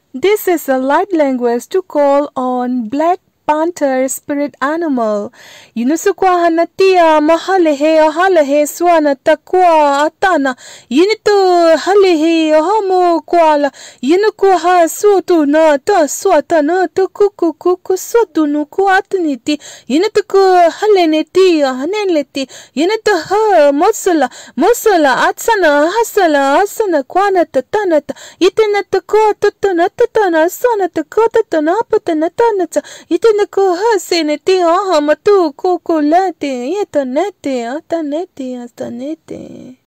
This is a light language to call on Black Panther spirit animal. Yunusukwa hanatia mahalehe ahalehe swana takwa atana. Yunitu halehe ahamu kwala. Yunukwa ha sutu na ta swata na ta kuku kuku sutu nuku ataniti. Yunutuku haleneti hanenleti. Yunutu ha mosala atsana hasana kwana tatanata. Itinata ko tatana tatana sana tako tatana patana tanata. Itinako haseneti aha matu kukulate. Yetanete atanete atanete.